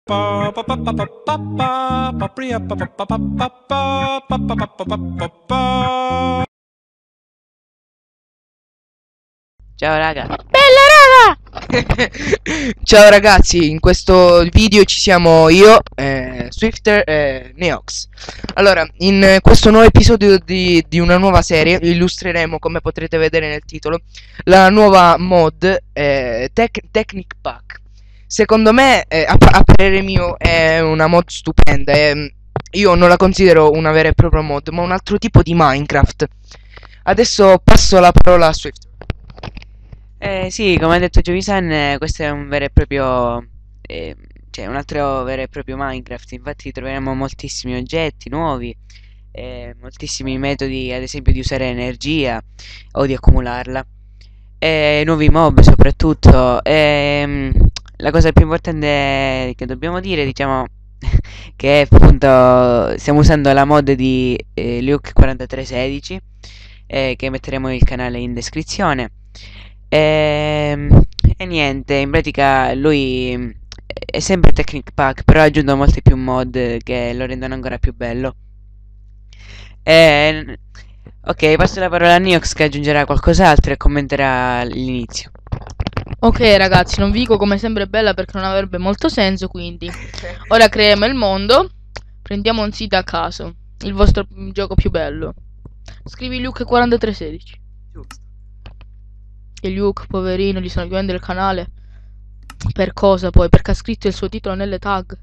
Ciao raga. Bella raga! Ciao ragazzi, in questo video ci siamo io, Swifter e Neox. Allora, in questo nuovo episodio di una nuova serie illustreremo, come potrete vedere nel titolo, la nuova mod Technic Pack. Secondo me, a parere mio, è una mod stupenda. Io non la considero una vera e propria mod, ma un altro tipo di Minecraft. Adesso passo la parola a Swifter. Sì, come ha detto Giovisan, questo è un vero e proprio, cioè un altro vero e proprio Minecraft. Infatti troveremo moltissimi oggetti nuovi, moltissimi metodi, ad esempio, di usare energia o di accumularla, nuovi mob soprattutto. La cosa più importante che dobbiamo dire, diciamo, che è appunto stiamo usando la mod di Luke 4316, che metteremo il canale in descrizione. E niente, in pratica lui è sempre Technic Pack, però ha aggiunto molti più mod che lo rendono ancora più bello. Ok, passo la parola a Niox che aggiungerà qualcos'altro e commenterà l'inizio. Ok ragazzi, non vi dico come sempre bella perché non avrebbe molto senso, quindi ora creiamo il mondo. Prendiamo un sito a caso, il vostro gioco più bello. Scrivi Luke 4316. Giusto. E Luke, poverino, gli stanno chiudendo il canale. Per cosa poi? Perché ha scritto il suo titolo nelle tag.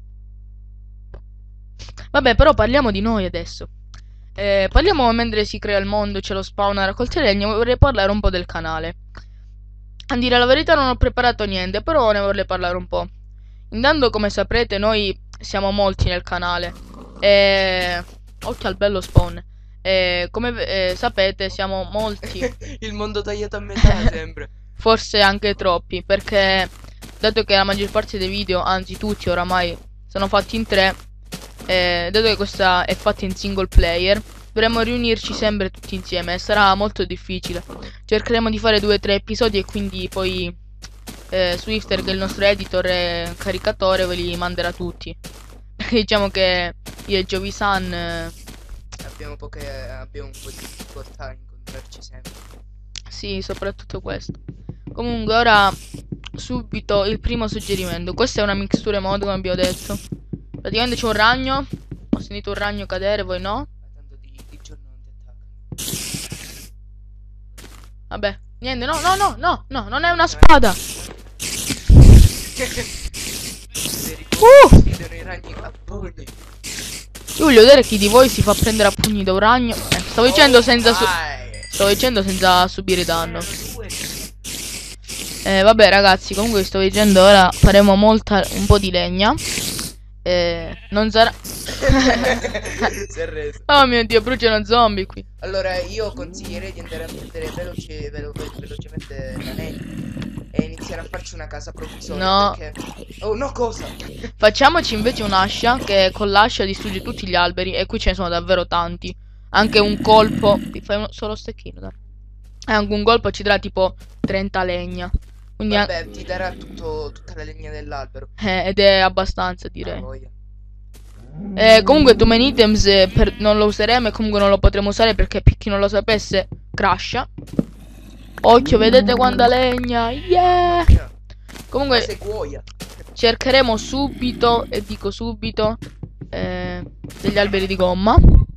Vabbè, però parliamo di noi adesso. Parliamo mentre si crea il mondo, c'è lo spawn a raccolte legno. Vorrei parlare un po' del canale. A dire la verità non ho preparato niente, però ne vorrei parlare un po'. Intanto, come saprete, noi siamo molti nel canale. Occhio al bello spawn. Come sapete, siamo molti. Il mondo tagliato a metà sempre. Forse anche troppi, perché dato che la maggior parte dei video, anzi tutti oramai, sono fatti in 3, dato che questa è fatta in single player, dovremmo riunirci sempre tutti insieme e sarà molto difficile. Cercheremo di fare 2 o 3 episodi e quindi poi Swifter, che è il nostro editor e caricatore, ve li manderà tutti. Diciamo che io e Giovisan Abbiamo un po' di difficoltà a incontrarci sempre. sì, soprattutto questo. Comunque ora subito il primo suggerimento. Questa è una mixture mod, come abbiamo detto. Praticamente c'è un ragno. Ho sentito un ragno cadere, voi no? Ma tanto di giorno non ti attacca. Vabbè, niente, no, no, no, no, no, non è una spada. Vedono i ragni a pugni. Io voglio vedere chi di voi si fa prendere a pugni da un ragno. Stavo dicendo senza subire danno. Vabbè ragazzi, comunque stavo dicendo, ora faremo un po' di legna. Non sarà Si è reso. Oh mio Dio, bruciano zombie qui. Allora io consiglierei di andare a prendere velocemente la legna e iniziare a farci una casa provvisoria. No. Perché... Oh no, cosa? Facciamoci invece un'ascia, che con l'ascia distrugge tutti gli alberi. E qui ce ne sono davvero tanti. Anche un colpo. Ti fai solo stecchino, dai. E anche un colpo ci darà tipo 30 legna. Quindi Vabbè, ti darà tutta la legna dell'albero. ed è abbastanza, direi. Voglia. Comunque Too Many Items non lo useremo e comunque non lo potremo usare perché, per chi non lo sapesse, crasha. Occhio, vedete quanta legna. Yeah. Comunque Sequoia. cercheremo subito, e dico subito, degli alberi di gomma.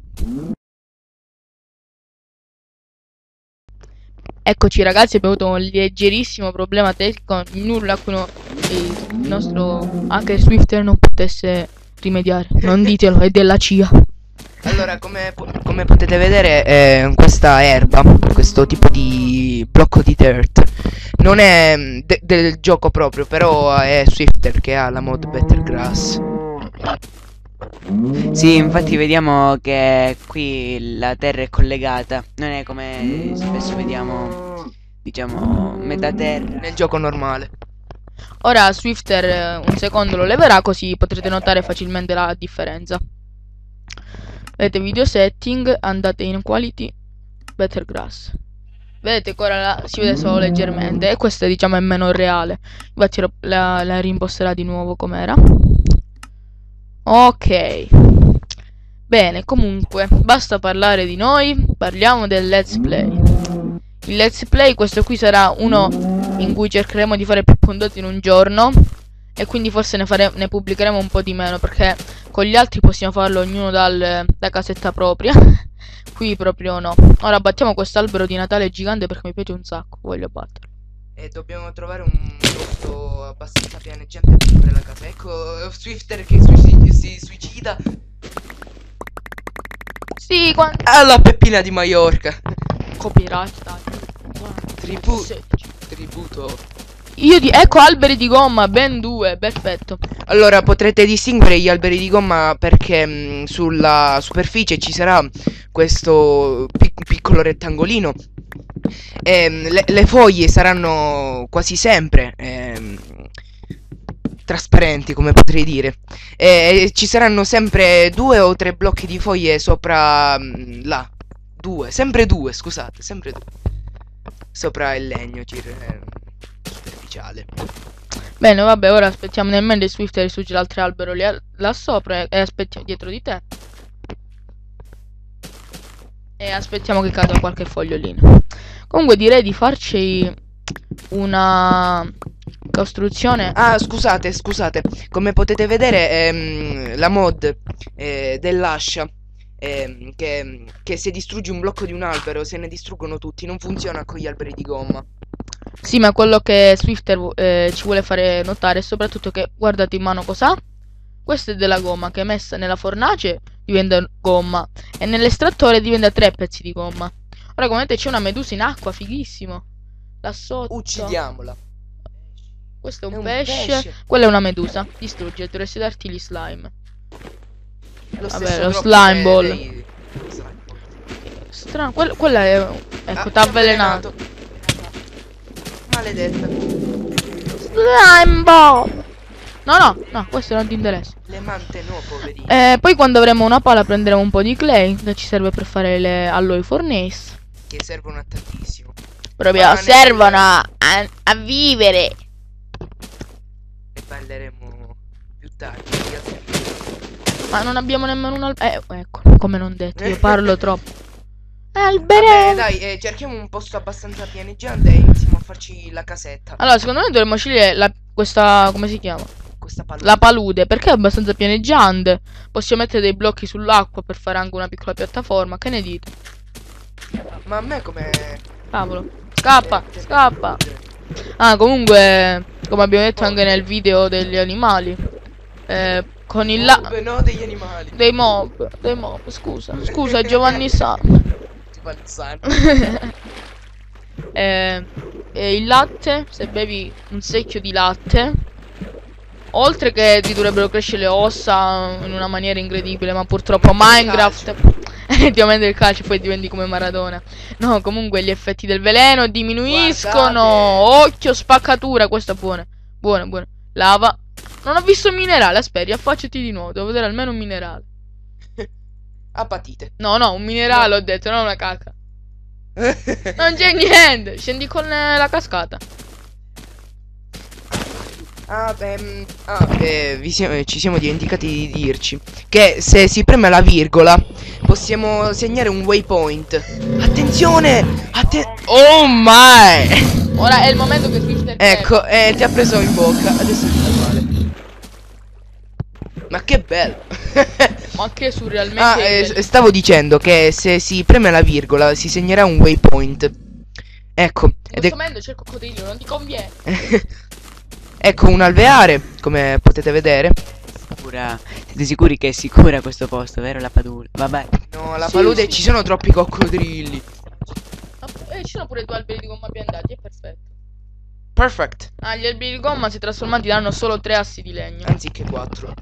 Eccoci ragazzi, abbiamo avuto un leggerissimo problema tecnico, nulla a cui il nostro hacker Swifter non potesse rimediare. Non ditelo, è della CIA. Allora, come potete vedere, questa erba, questo tipo di blocco di dirt, non è del gioco proprio, però è Swifter che ha la mod Better Grass. Sì, infatti vediamo che qui la terra è collegata, non è come spesso vediamo, diciamo, metà terra Nel gioco normale. Ora Swifter un secondo lo leverà, così potrete notare facilmente la differenza. Vedete video setting, andate in quality, Better Grass. Vedete che ora si vede solo leggermente. E questa diciamo è meno reale. Infatti la rimposterà di nuovo com'era. Ok. Bene, comunque, basta parlare di noi. Parliamo del let's play. Il let's play, questo qui sarà uno in cui cercheremo di fare più puntate in un giorno. E quindi forse ne pubblicheremo un po' di meno, perché con gli altri possiamo farlo ognuno da casetta propria. Qui proprio no. Ora battiamo quest'albero di Natale gigante perché mi piace un sacco. Voglio batterlo. E dobbiamo trovare un posto abbastanza pianeggiante per fare la casa. Ecco Swifter che si suicida. Sì, quando... Alla Peppina di Maiorca. Copyright, dai. Tributo. Ecco alberi di gomma, ben 2, perfetto. Allora potrete distinguere gli alberi di gomma perché sulla superficie ci sarà questo piccolo rettangolino. Le foglie saranno quasi sempre trasparenti, come potrei dire. Ci saranno sempre 2 o 3 blocchi di foglie sopra là. Sempre due, scusate, sempre 2. Sopra il legno superficiale. Bene, vabbè, ora aspettiamo nel mentre Swift risorge l'altro albero là sopra e aspettiamo dietro di te. E aspettiamo che cada qualche fogliolino. Comunque direi di farci una costruzione. Ah, scusate. Come potete vedere, la mod dell'ascia, che se distruggi un blocco di un albero, se ne distruggono tutti, non funziona con gli alberi di gomma. Sì, ma quello che Swifter ci vuole fare notare è soprattutto che, guardate in mano cos'ha. Questa è della gomma che messa nella fornace diventa gomma e nell'estrattore diventa 3 pezzi di gomma. Ora come vedete c'è una medusa in acqua, fighissimo. Là sotto. Uccidiamola. Questo è un pesce. Quella è una medusa. Distrugge, dovresti darti gli slime. Vabbè, lo slime ball. Strano, quella è... Ecco, t'ha avvelenato. Maledetta. Slime ball. No, questo non ti interessa. Le mante no, poverine. Poi quando avremo una pala prenderemo un po' di clay che ci serve per fare le alloy furnace. Che servono a tantissimo. Proprio servono a vivere. Ne parleremo più tardi. Ma non abbiamo nemmeno un albero. Ecco, come non detto, io parlo troppo. Albero. Vabbè, dai, cerchiamo un posto abbastanza pianeggiante e iniziamo a farci la casetta. Allora, secondo me dovremmo scegliere questa, come si chiama? Questa palude. La palude, perché è abbastanza pianeggiante. Possiamo mettere dei blocchi sull'acqua per fare anche una piccola piattaforma. Che ne dite? Ma a me come... Cavolo. Scappa. Ah, comunque, come abbiamo detto anche nel video degli animali, con il no, degli animali. Dei mob. Scusa, Giovanni Sa. Il latte, se bevi un secchio di latte, oltre che ti dovrebbero crescere le ossa in una maniera incredibile, ma purtroppo Minecraft ti aumenta il calcio e poi diventi come Maradona. No, comunque gli effetti del veleno diminuiscono. Guardate. Occhio, spaccatura. Questo è buono. Buono. Lava. Non ho visto un minerale, aspetta, affacciati di nuovo, devo vedere almeno un minerale. Apatite. No, un minerale ho detto, non una caca. Non c'è niente. Scendi con la cascata. Ci siamo dimenticati di dirci che se si preme la virgola possiamo segnare un waypoint. Attenzione! Oh my! Ora è il momento che Twister Ecco, ti ha preso in bocca. Adesso ti fa male. Ma che bello! Ma che surrealmente stavo dicendo che se si preme la virgola si segnerà un waypoint. Ecco. in questo momento c'è il coccodrillo, non ti conviene. Ecco un alveare, come potete vedere. Siete sicuri che è sicura questo posto, vero? La palude. Vabbè. No, la palude ci sono troppi coccodrilli. Ci sono pure 2 alberi di gomma piantati, è perfetto. Perfect. Ah, gli alberi di gomma se trasformati danno solo 3 assi di legno. Anziché 4.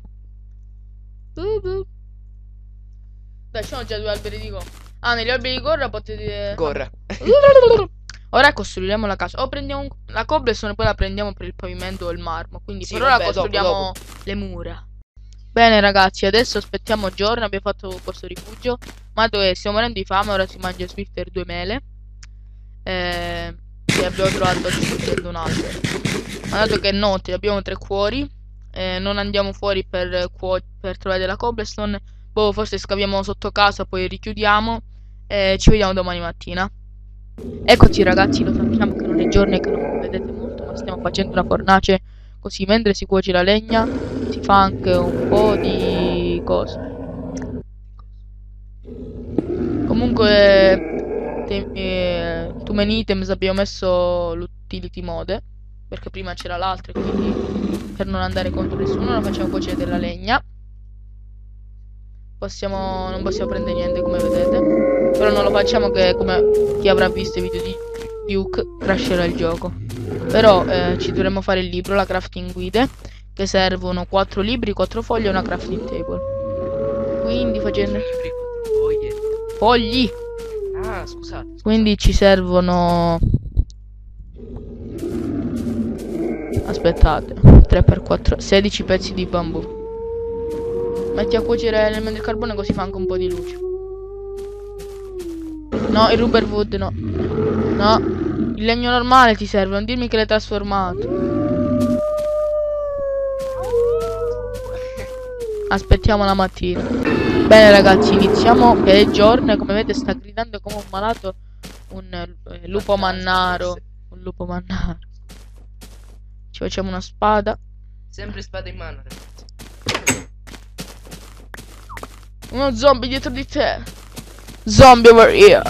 Dai, ci sono già 2 alberi di gomma. Ah, negli alberi di gorra potete... Gorra. Ora costruiremo la casa. O prendiamo la cobblestone e poi la prendiamo per il pavimento o il marmo. Quindi sì, per ora vabbè, costruiamo dopo. le mura. Bene ragazzi, adesso aspettiamo giorno. Abbiamo fatto questo rifugio. Mato e stiamo morendo di fame. Ora si mangia Swifter 2 mele. che abbiamo trovato distruggendo un albero. Ma dato che è notte, abbiamo 3 cuori, non andiamo fuori per trovare della cobblestone. Boh, forse scaviamo sotto casa, poi richiudiamo e ci vediamo domani mattina. Eccoci ragazzi, lo sappiamo che non è giorno e che non vedete molto, ma stiamo facendo una fornace, così mentre si cuoce la legna si fa anche un po' di cose. Comunque to many items abbiamo messo l'utility mode, perché prima c'era l'altro, quindi per non andare contro nessuno la facciamo cuocere della legna. Non possiamo prendere niente, come vedete, però non lo facciamo, che come chi avrà visto i video di Duke crasherà il gioco. Però ci dovremmo fare il libro, la crafting guide, che servono 4 libri, 4 foglie e una crafting table. Quindi facendo fogli. Ah, scusate. Quindi ci servono, aspettate, 3x4, 16 pezzi di bambù. Metti a cuocere nel il carbone, così fa anche un po' di luce. No, il rubber wood no. No, il legno normale ti serve, non dirmi che l'hai trasformato. Aspettiamo la mattina. Bene ragazzi, iniziamo, che è giorno e come vedete sta gridando come un malato un lupo mannaro. Un lupo mannaro. Ci facciamo una spada. Sempre spada in mano, ragazzi. Uno zombie dietro di te. Zombie over here.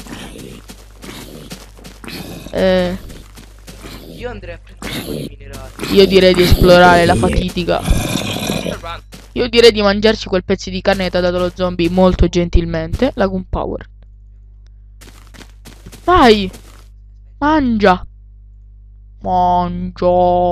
Io andrei a prendere un po' di minerali. Io direi di esplorare la fatidica. Io direi di mangiarci quel pezzo di carne che ti ha dato lo zombie molto gentilmente. La gunpowder. Vai. Mangia. Mangia.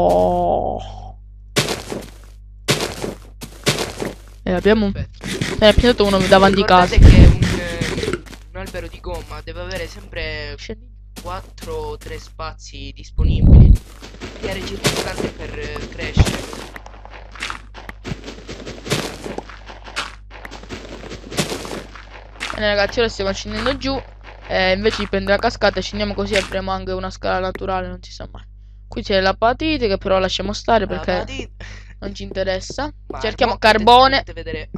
Abbiamo un... ne è piantato uno davanti casa. Ricordate che un albero di gomma deve avere sempre 4 o 3 spazi disponibili di aree circostanti per crescere. Bene ragazzi, ora stiamo scendendo giù. Invece di prendere la cascata scendiamo, così avremo anche una scala naturale, non si sa mai. Qui c'è la patite, che però lasciamo stare perché non ci interessa. Ma cerchiamo carbone. Vedere...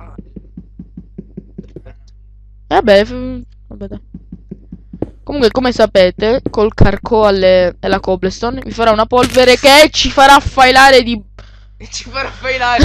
Vabbè, vabbè dai. Comunque come sapete, col carco e la cobblestone vi farà una polvere che ci farà failare di... ci farà failare.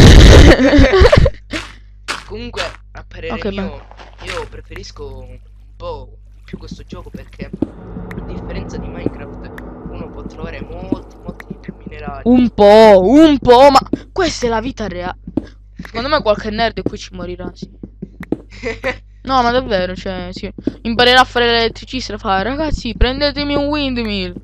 Comunque, a parere mio, io preferisco un po' più questo gioco, perché a differenza di Minecraft uno può trovare molti di più minerali. Un po', ma questa è la vita reale. Secondo me qualche nerd qui ci morirà, sì. No, ma davvero, cioè, sì. Imparerà a fare l'elettricista, fa, ragazzi, prendetemi un windmill.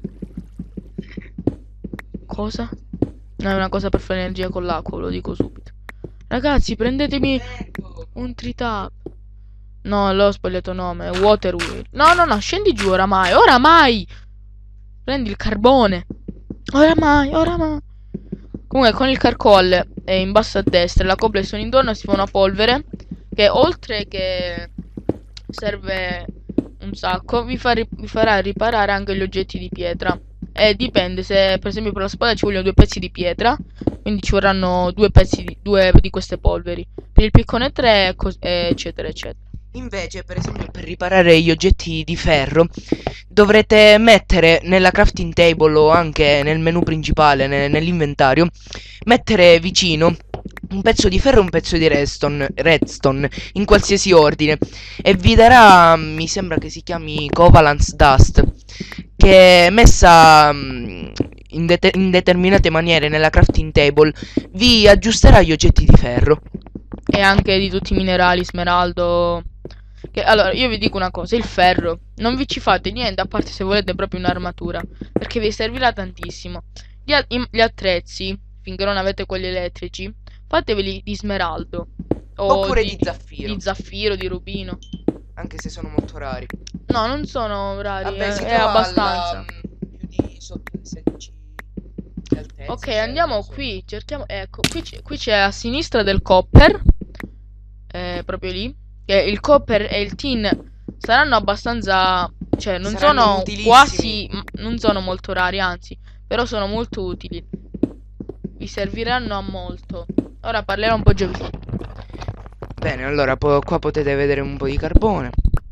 Cosa? No, è una cosa per fare energia con l'acqua, ve lo dico subito. Ragazzi, prendetemi un tritap. No, l'ho sbagliato nome, è water wheel. No, scendi giù oramai. Prendi il carbone. Oramai. Comunque con il carcolle in basso a destra e la cobblestone intorno si fa una polvere che, oltre che serve un sacco, vi farà riparare anche gli oggetti di pietra. E dipende, se per esempio per la spada ci vogliono 2 pezzi di pietra, quindi ci vorranno 2 di queste polveri. Per il piccone 3, eccetera eccetera. Invece, per esempio, per riparare gli oggetti di ferro dovrete mettere nella crafting table o anche nel menu principale, nell'inventario, mettere vicino un pezzo di ferro e un pezzo di redstone in qualsiasi ordine, e vi darà, mi sembra che si chiami Covalence Dust, che messa in determinate maniere nella crafting table vi aggiusterà gli oggetti di ferro. E anche di tutti i minerali, smeraldo. Che, allora, io vi dico una cosa, il ferro non vi ci fate niente, a parte se volete proprio un'armatura, perché vi servirà tantissimo. Gli attrezzi, finché non avete quelli elettrici, fateveli di smeraldo oppure di zaffiro. Di zaffiro, di rubino. Anche se sono molto rari. No, non sono rari. Vabbè, è abbastanza. Più di sotto i 16 di altezza. Ok, andiamo qui. Cerchiamo. Ecco, qui c'è a sinistra del copper. Proprio lì. Che il copper e il tin saranno abbastanza cioè, non Saranno sono utilissimi. quasi, non sono molto rari, anzi, però sono molto utili. Vi serviranno a molto. Ora parlerò un po' già. Bene, allora qua potete vedere un po' di carbone.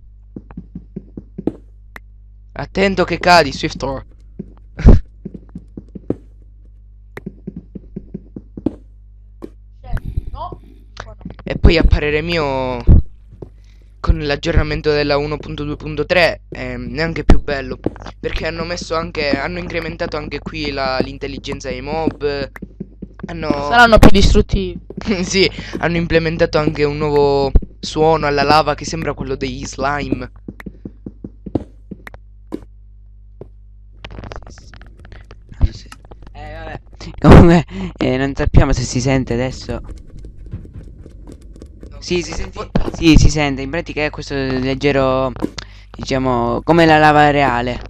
Attento che cadi, Swiftor. No? E poi a parere mio, con l'aggiornamento della 1.2.3 è neanche più bello, perché hanno incrementato anche qui l'intelligenza dei mob. Saranno più distruttivi. Sì, hanno implementato anche un nuovo suono alla lava che sembra quello degli slime. Vabbè. Comunque, non sappiamo se si sente adesso. Sì, si sente. Sì, si sente. In pratica è questo leggero, diciamo, come la lava reale.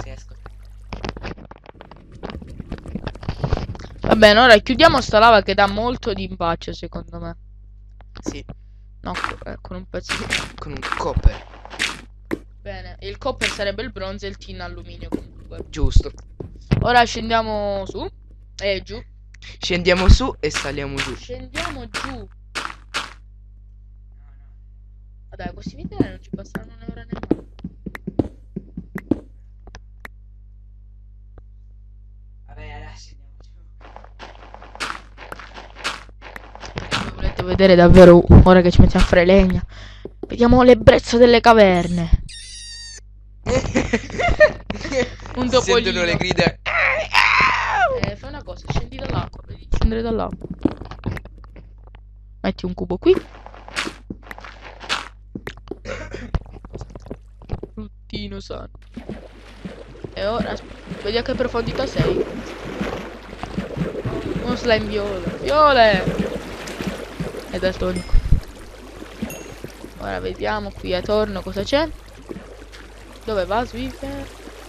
Va bene, ora chiudiamo sta lava che dà molto di impaccio, secondo me. Sì, No, con un pezzo di... con un copper. Bene, il copper sarebbe il bronzo e il tin alluminio comunque. Giusto. Ora scendiamo su e giù. Scendiamo su e saliamo giù. Scendiamo giù. Vabbè, questi minerali non ci passeranno un euro nemmeno. Vabbè, adesso andiamo giù. Se volete vedere davvero, ora che ci mettiamo a fare legna, vediamo l'ebbrezza delle caverne. Un Si sentono topolino. le grida. Fai una cosa, scendi dall'acqua, vedi, scendere dall'acqua. Metti un cubo qui. Bruttino sano. E ora, vedi a che profondità sei. Uno slime viola. Viole! È daltonico. Ora vediamo qui attorno cosa c'è. Dove va, Swiffer?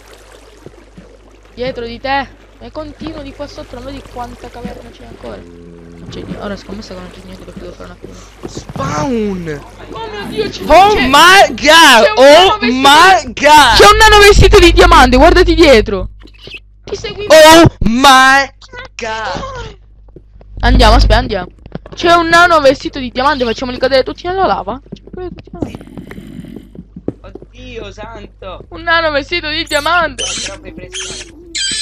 Dietro di te. E continuo di qua sotto, non vedi quanta caverna c'è ancora. Non c'è niente. Ora scommessa che non c'è niente perché devo fare una fine. Spawn. Oh mio Dio, c'è Oh my god. Oh my god. C'è un nano vestito di diamante, guardati dietro. Ti segui. Oh my god. Andiamo, aspetta, andiamo. C'è un nano vestito di diamante, facciamoli cadere tutti nella lava. Oddio santo. Un nano vestito di diamante. Troppo impressione.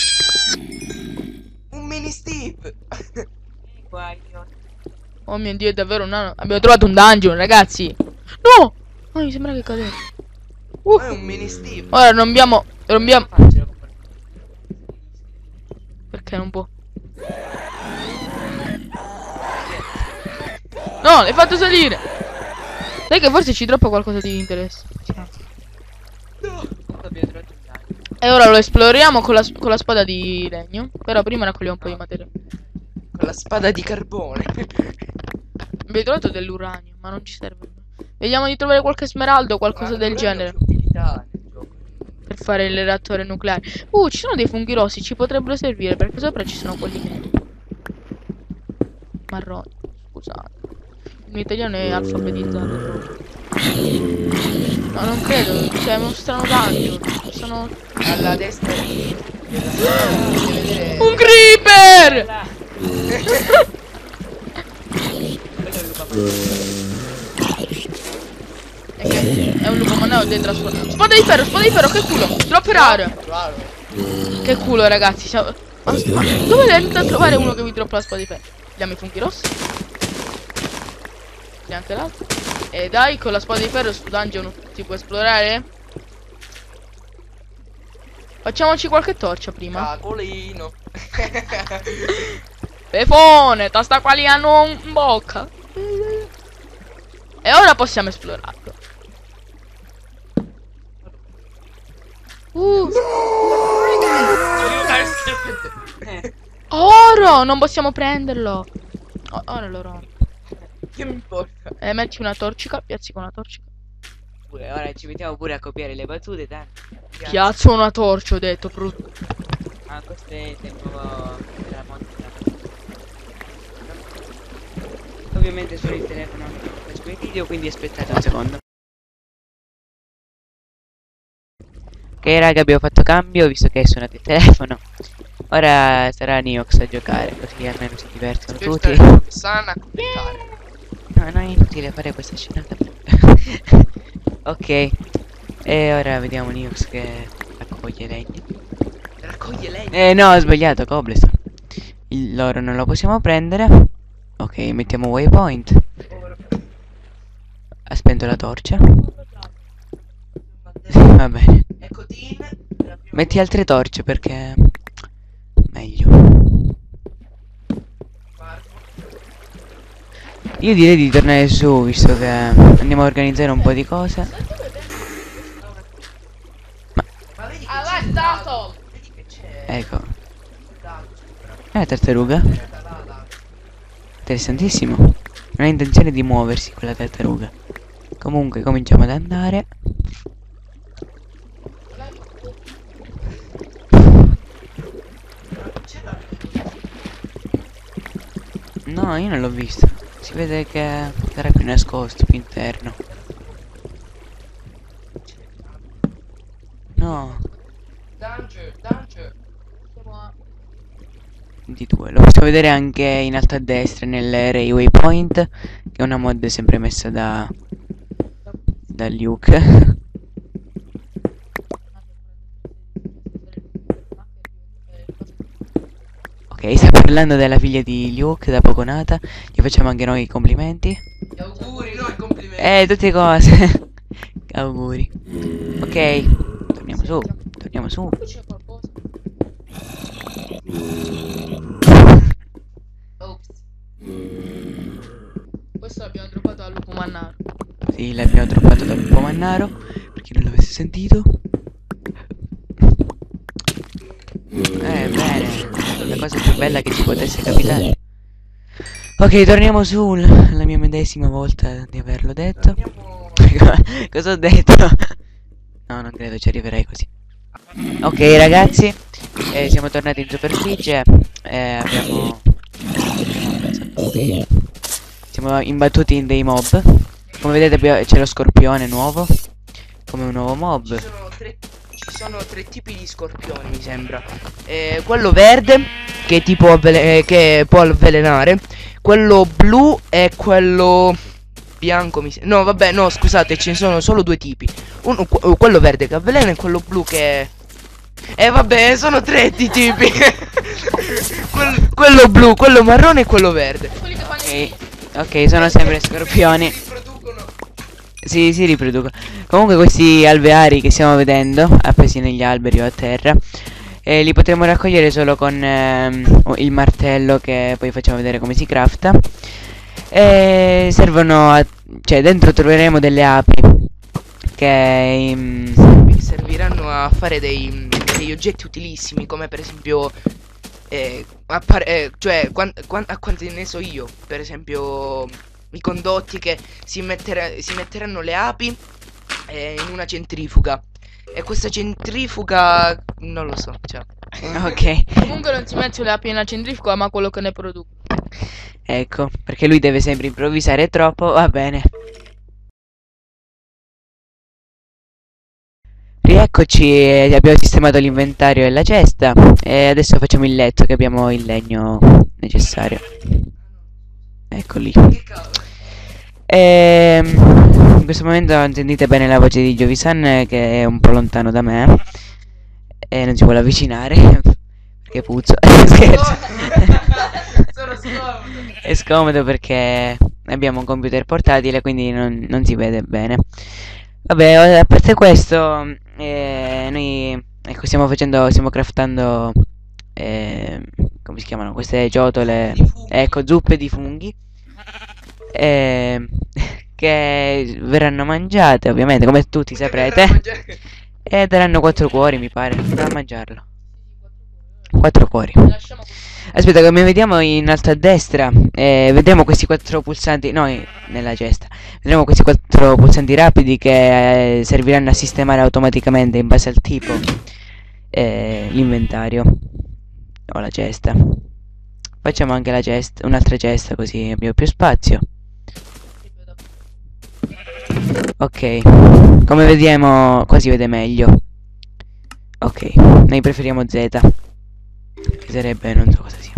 Un mini Steve. Qua io. Oh mio Dio, è davvero un nano. Abbiamo trovato un dungeon, ragazzi. No! Oh, mi sembra che cadere. È un mini Steve. Ora rompiamo. Perché non può? No, l'hai fatto salire. Sai che forse ci troppa qualcosa di interesse. E ora lo esploriamo con la spada di legno. Però prima raccogliamo un po' di materia. Con la spada di carbone. Abbiamo trovato dell'uranio, ma non ci serve. Vediamo di trovare qualche smeraldo o qualcosa del genere. Per fare il reattore nucleare. Ci sono dei funghi rossi, ci potrebbero servire perché sopra ci sono quelli neri. Marroni, scusate. Il mio italiano è alfabetizzato proprio. No, non credo, c'è uno strano daglio. Sono... Alla destra Un creeper! È un lupo, ma no, dentro la spada. Spada di ferro, che culo! Troppo raro! Che culo, ragazzi. Ma dove andate a trovare uno che mi droppa la spada di ferro? Diamo i funghi rossi. E anche l'altro. E dai, con la spada di ferro su dungeon si può esplorare? Facciamoci qualche torcia prima. Cacolino. Pefone, tasta quali hanno in bocca. E ora possiamo esplorarlo. Oro! Non possiamo prenderlo. Ora lo rompo. Che mi importa? Metti una torcica, piazzi con una torcica. Ora ci mettiamo pure a copiare le battute, dai. Piazzo una torcia, ho detto, brutto. Ah, questo è il nuovo della monta. Ovviamente sono il telefono che faccio i video, quindi aspettate un secondo. raga, abbiamo fatto cambio visto che è suonato il telefono. Ora sarà Neox a giocare, così almeno si divertono tutti. Sana a commentare. No, non è inutile fare questa scenata. Ok. E ora vediamo Neox che raccoglie legni. Raccoglie lei. No, ho sbagliato, cobblestone. L'oro non lo possiamo prendere. Ok, mettiamo waypoint. Ha spento la torcia. Va bene. Ecco Tin. Metti altre torce perché meglio. Io direi di tornare su, visto che andiamo a organizzare un po' di cose. Ma vedi che Ah, c'è là è stato! vedi che c'è Ecco. l'altro sopra. Tartaruga. Là. Interessantissimo. Non ha intenzione di muoversi quella tartaruga. Comunque cominciamo ad andare. No, io non l'ho visto. Si vede che sarà più nascosto, più interno. No, Danger. di due. Lo possiamo vedere anche in alto a destra nel Railway Point, che è una mod sempre messa da Luke. Ok, sta parlando della figlia di Luke da poco nata. Gli facciamo anche noi i complimenti. Gli auguri, no, i complimenti. Tutte cose. Auguri. Ok, torniamo su. Torniamo su. C'è qualcosa. Ops. Questo l'abbiamo droppato al lupo mannaro. Sì, l'abbiamo droppato dal lupo mannaro. Per chi non l'avesse sentito. Bene. La cosa più bella che ci potesse capitare. Ok, torniamo su. La mia medesima volta di averlo detto. Cosa ho detto? No, non credo ci arriverei così. Ok ragazzi, siamo tornati in superficie. Abbiamo siamo imbattuti in dei mob. Come vedete c'è lo scorpione nuovo. Come un nuovo mob. Ci sono tre tipi di scorpioni, mi sembra. Quello verde, che tipo che può avvelenare. Quello blu e quello bianco no, vabbè, no, scusate, ce ne sono solo due tipi. Quello verde che avvelena e quello blu che vabbè, sono tre di tipi. Quello blu, quello marrone e quello verde. Quelli che fanno Ok, sono sempre scorpioni. Sì, si riproducono. Comunque questi alveari che stiamo vedendo, appesi negli alberi o a terra, li potremo raccogliere solo con il martello, che poi facciamo vedere come si crafta. Servono a... cioè dentro troveremo delle api che serviranno a fare degli oggetti utilissimi, come per esempio cioè a quanto ne so io, per esempio i condotti che si metteranno le api in una centrifuga, e questa centrifuga non lo so, cioè. Ok, Comunque non si mette le api nella centrifuga, ma quello che ne produce. ecco, perché lui deve sempre improvvisare troppo, va bene. Rieccoci, abbiamo sistemato l'inventario e la cesta, e adesso facciamo il letto, che abbiamo il legno necessario. Ecco lì. In questo momento sentite bene la voce di Giovisan, che è un po' lontano da me e non si vuole avvicinare perché puzzo. Scherzo. Sono scomodo. È scomodo perché abbiamo un computer portatile, quindi non si vede bene. Vabbè, a parte questo, noi ecco, stiamo craftando come si chiamano queste ciotole? Ecco, zuppe di funghi. Che verranno mangiate, ovviamente, come tutti saprete. E daranno 4 cuori, mi pare, da mangiarlo. 4 cuori. Lasciamo Aspetta, come vediamo in alto a destra, vedremo questi 4 pulsanti, no, nella cesta. Vedremo questi 4 pulsanti rapidi che serviranno a sistemare automaticamente in base al tipo l'inventario o la cesta. Facciamo anche la cesta, un'altra cesta, così abbiamo più spazio. Ok, come vediamo qua si vede meglio. Ok, noi preferiamo Z. Che sarebbe, non so cosa sia.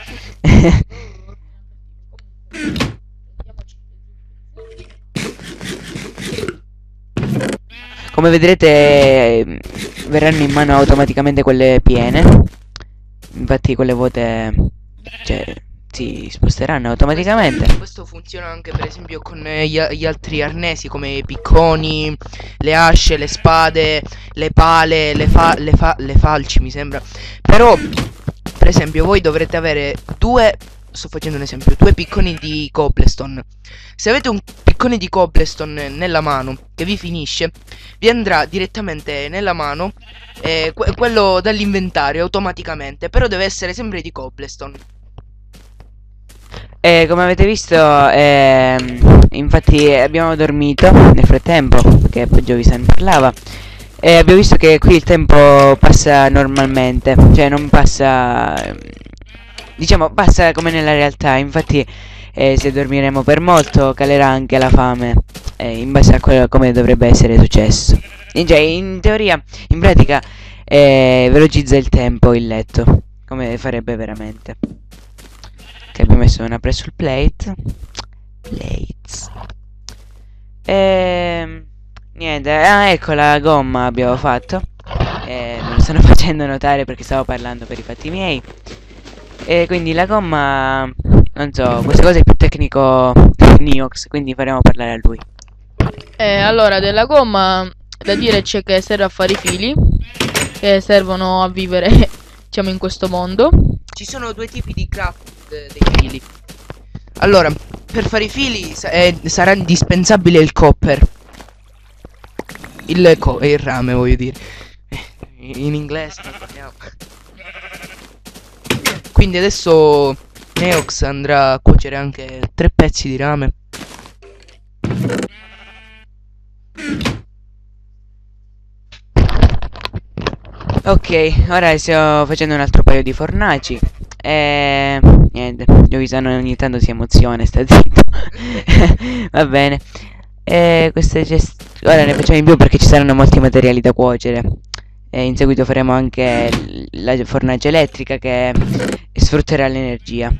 Come vedrete, verranno in mano automaticamente quelle piene. Infatti quelle vuote, cioè, si sposteranno automaticamente. Questo funziona anche per esempio con gli altri arnesi come i picconi, le asce, le spade, le pale, le falci mi sembra. Però, per esempio, voi dovrete avere due, sto facendo un esempio, due picconi di cobblestone. Se avete un piccone di cobblestone nella mano che vi finisce, vi andrà direttamente nella mano quello dall'inventario automaticamente, però deve essere sempre di cobblestone. E come avete visto, infatti abbiamo dormito nel frattempo, che poi Giovisan parlava, e abbiamo visto che qui il tempo passa normalmente, cioè non passa, diciamo, passa come nella realtà. Infatti, se dormiremo per molto, calerà anche la fame, in base a quello come dovrebbe essere successo. Cioè, in teoria, in pratica, velocizza il tempo il letto, come farebbe veramente. Che abbiamo messo una pressure plate. Plates. Niente. Ah, ecco la gomma abbiamo fatto. Me lo stanno facendo notare perché stavo parlando per i fatti miei. E quindi la gomma, non so, queste cose è più tecnico Niox, quindi faremo parlare a lui. Allora, della gomma da dire c'è che serve a fare i fili, che servono a vivere, diciamo, in questo mondo. Ci sono due tipi di craft dei fili. Allora, per fare i fili sarà indispensabile il copper. Il rame, voglio dire. In inglese non parliamo. Quindi adesso Neox andrà a cuocere anche 3 pezzi di rame. Ok, ora stiamo facendo un altro paio di fornaci. E niente, Giovisano ogni tanto si emoziona, sta zitto. Va bene. Ora ne facciamo in più perché ci saranno molti materiali da cuocere. E in seguito faremo anche la fornace elettrica che sfrutterà l'energia.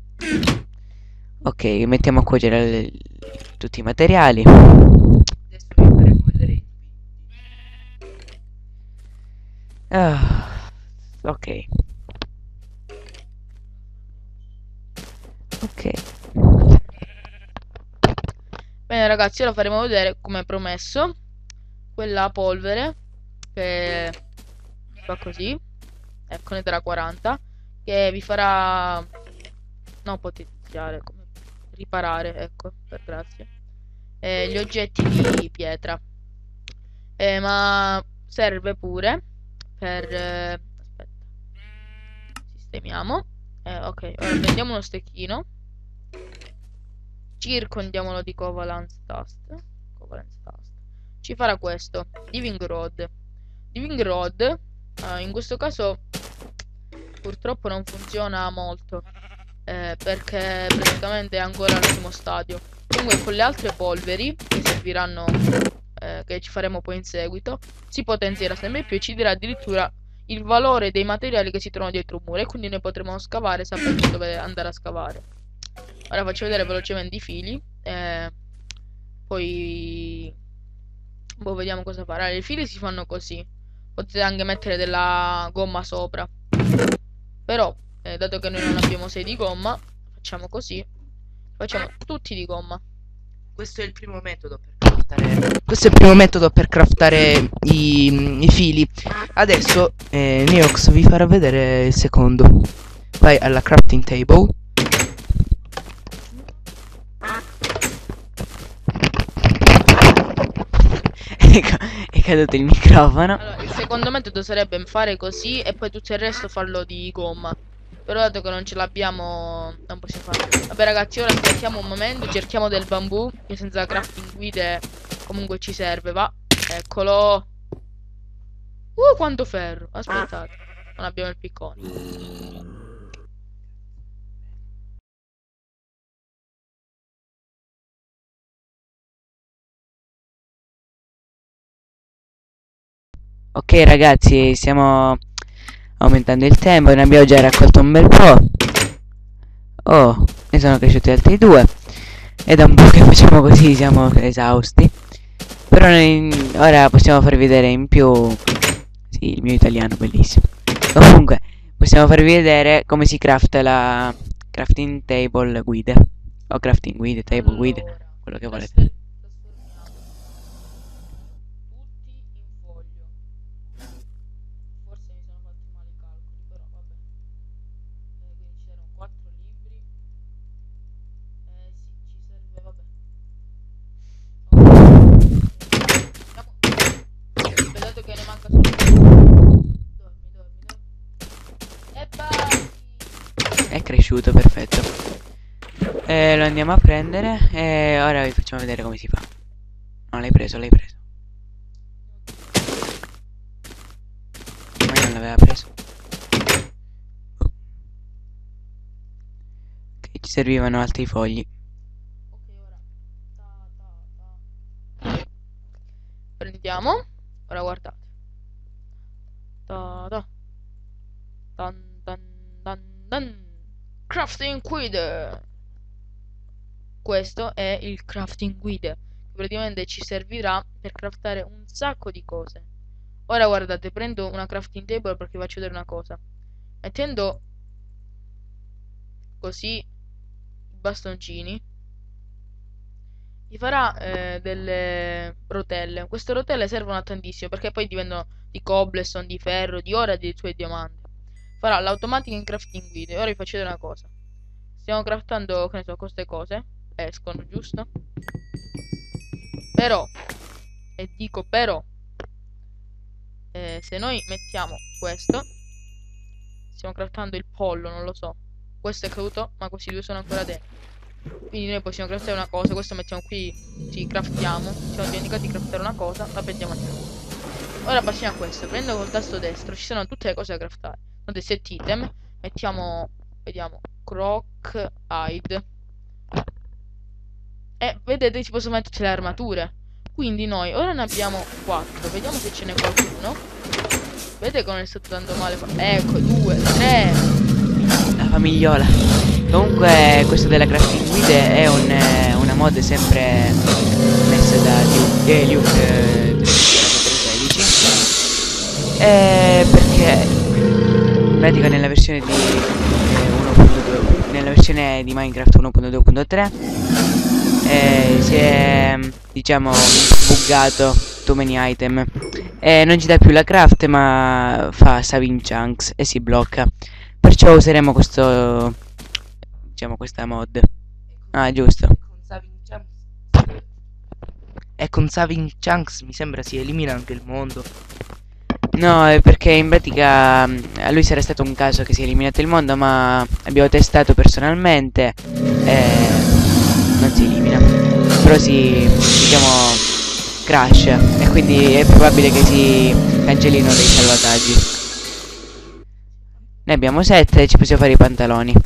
Ok, mettiamo a cuocere tutti i materiali. Adesso vi faremo vedere. Ah, ok. Ok. Bene ragazzi, ora faremo vedere come promesso quella polvere che fa così, ecco, ne darà 40, che vi farà non potenziare, come riparare, ecco, per grazie, gli oggetti di pietra. Ma serve pure per aspetta, sistemiamo. Ok, ora prendiamo uno stecchino, circondiamolo di covalence dust. Covalence dust ci farà questo living rod. Living rod in questo caso purtroppo non funziona molto, perché praticamente è ancora al primo stadio. Comunque con le altre polveri che serviranno, che ci faremo poi in seguito, si potenzierà sempre più e ci dirà addirittura il valore dei materiali che si trovano dietro un muro, e quindi noi potremo scavare sapendo dove andare a scavare. Ora faccio vedere velocemente i fili, poi boh, vediamo cosa fare. Allora, i fili si fanno così, potete anche mettere della gomma sopra, però dato che noi non abbiamo 6 di gomma, facciamo così, facciamo tutti di gomma. Questo è il primo metodo per craftare. Questo è il primo metodo per craftare i fili. Adesso Neox vi farà vedere il secondo. Vai alla crafting table. Ecco, è caduto il microfono. Allora, il secondo metodo sarebbe fare così e poi tutto il resto farlo di gomma. Però dato che non ce l'abbiamo, non possiamo farlo. Vabbè ragazzi, ora aspettiamo un momento, cerchiamo del bambù, che senza crafting guide comunque ci serve, va. Eccolo. Quanto ferro. Aspettate, non abbiamo il piccone. Ok ragazzi, stiamo aumentando il tempo, ne abbiamo già raccolto un bel po'. Oh, ne sono cresciuti altri due. È da un po' che facciamo così, siamo esausti. Però ora possiamo far vedere in più. Sì, il mio italiano bellissimo. Comunque, possiamo farvi vedere come si crafta la crafting table guide. O crafting guide, table guide, Allora, quello che volete. trasformiamo tutti in foglio. Forse mi sono fatti male i calcoli, però vabbè. Quindi ci erano 4 libri. Sì, ci serve, vabbè. Aspettate che ne manca solo dormi, dormi, dormi. E basta. È cresciuto, perfetto. Lo andiamo a prendere e ora vi facciamo vedere come si fa. No, l'hai preso, l'hai preso. Ma non l'aveva preso. Ok, ci servivano altri fogli. Ok, ora. Ta, ta, ta. Prendiamo. Ora guardate. Ta, ta. Tan, tan, tan, tan. Crafting Guide. Questo è il Crafting Guide, che praticamente ci servirà per craftare un sacco di cose. Ora guardate, prendo una crafting table perché vi faccio vedere una cosa. Mettendo così i bastoncini, gli farà delle rotelle. Queste rotelle servono a tantissimo perché poi diventano di cobblestone, di ferro, di oro e di suoi diamanti. Farà l'automatica in crafting guide. Ora vi faccio vedere una cosa. Stiamo craftando, che ne so, queste cose. Escono, giusto? Però, e dico però, se noi mettiamo questo, stiamo craftando il pollo, non lo so. Questo è caduto, ma questi due sono ancora dentro. Quindi noi possiamo craftare una cosa, questo mettiamo qui, sì, craftiamo. Ci siamo dimenticati di craftare una cosa, la prendiamo andiamo. Ora passiamo a questo, prendo col tasto destro, ci sono tutte le cose da craftare. Note set item, mettiamo, vediamo, croc hide. E vedete si possono mettere tutte le armature. Quindi noi ora ne abbiamo 4, vediamo se ce n'è qualcuno. Vedete come ne sto dando male? Ecco, 2, 3. La famigliola. Comunque questo della crafting guide è una mod sempre messa da Luke 13 perché in pratica nella versione di 1.2 nella versione di Minecraft 1.2.3 si è diciamo buggato too many item e non ci dà più la craft ma fa saving chunks e si blocca. Perciò useremo questo, diciamo, questa mod. Ah, giusto. E con Saving Chunks mi sembra si elimina anche il mondo. No, è perché in pratica a lui sarà stato un caso che si è eliminato il mondo, ma abbiamo testato personalmente e non si elimina. Però si, diciamo, crash e quindi è probabile che si cancellino dei salvataggi. Ne abbiamo 7 e ci possiamo fare i pantaloni.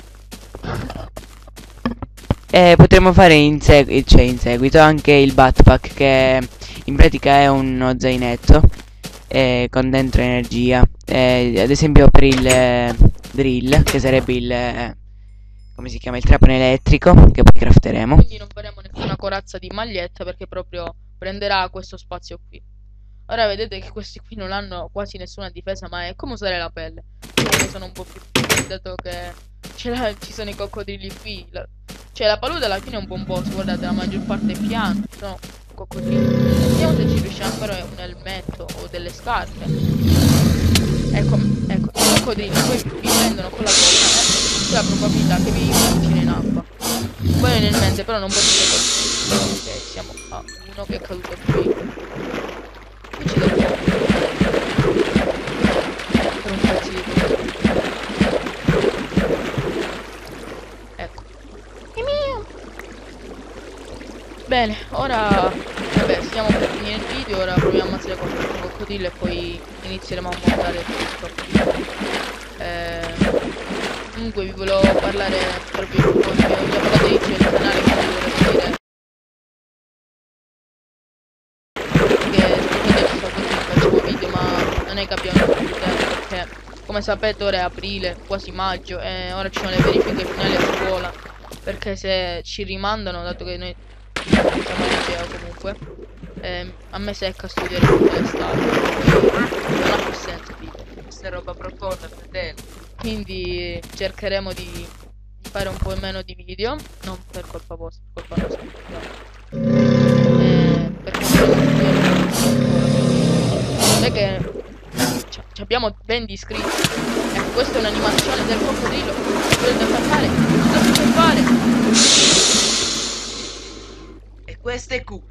E potremmo fare in seguito anche il backpack che in pratica è uno zainetto con dentro energia. Ad esempio per il drill, che sarebbe il come si chiama? Il trapano elettrico, che poi crafteremo. Quindi non faremo nessuna corazza di maglietta perché proprio prenderà questo spazio qui. Ora vedete che questi qui non hanno quasi nessuna difesa, ma è come usare la pelle. Quindi sono un po' più piccoli, dato che ci sono i coccodrilli qui. Cioè la palude alla fine è un buon boss, guardate, la maggior parte è piano, sono coccodrilli. Vediamo se ci riusciamo a fare un elmetto o delle scarpe. Ecco, ecco, i coccodrilli poi vi prendono con la coda, c'è la probabilità che vi buttino in acqua. Poi nel mente però non potete colpire. Ok, siamo a uno che è caduto qui. Qui ci dobbiamo per un pezzo di tutto. Ecco. È mio! Bene, ora vabbè, stiamo per finire il video, ora proviamo a ammazzare qualche coccodrillo e poi inizieremo a montare tutto. Comunque vi volevo parlare proprio come vi ho già parlato all'inizio del canale, quindi vorrei dire che scusate ci sto così, facciamo video ma come sapete ora è aprile, quasi maggio, e ora ci sono le verifiche finali a scuola, perché se ci rimandano, dato che noi siamo al liceo comunque, a me secca studiare tutta l'estate, non ha più senso vivere. Questa è roba profonda, fratello. Quindi cercheremo di fare un po' meno di video, non per colpa vostra, per colpa nostra, perché non è che abbiamo 20 iscritti. Ecco, questa è un'animazione del coccodrillo. Cosa far fare? Cosa far fare? E questo è Q.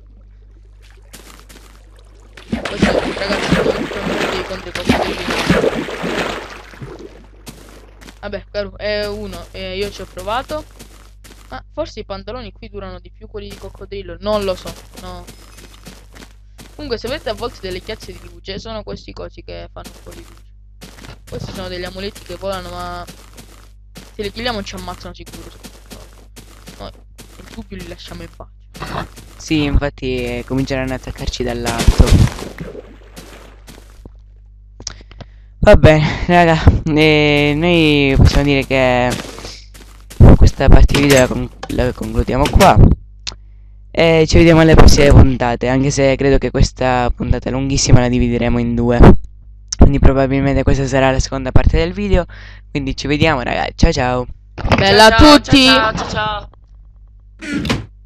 Questo, ragazzi, non dei contro i coccodrilli. Vabbè, caro, è uno. Io ci ho provato. Ma forse i pantaloni qui durano di più quelli di coccodrillo. Non lo so. No. Comunque, se avete a volte delle chiazze di luce, sono questi cosi che fanno un po' di luce. Questi sono degli amuletti che volano, ma se li killiamo ci ammazzano sicuro. Noi il dubbio li lasciamo in pace. Sì, infatti cominceranno ad attaccarci dall'alto. Va bene, raga, noi possiamo dire che questa parte video la concludiamo qua. E ci vediamo alle prossime puntate, anche se credo che questa puntata lunghissima la divideremo in due. Quindi probabilmente questa sarà la seconda parte del video. Quindi ci vediamo, ragazzi. Ciao ciao. Bella a tutti! Ciao ciao.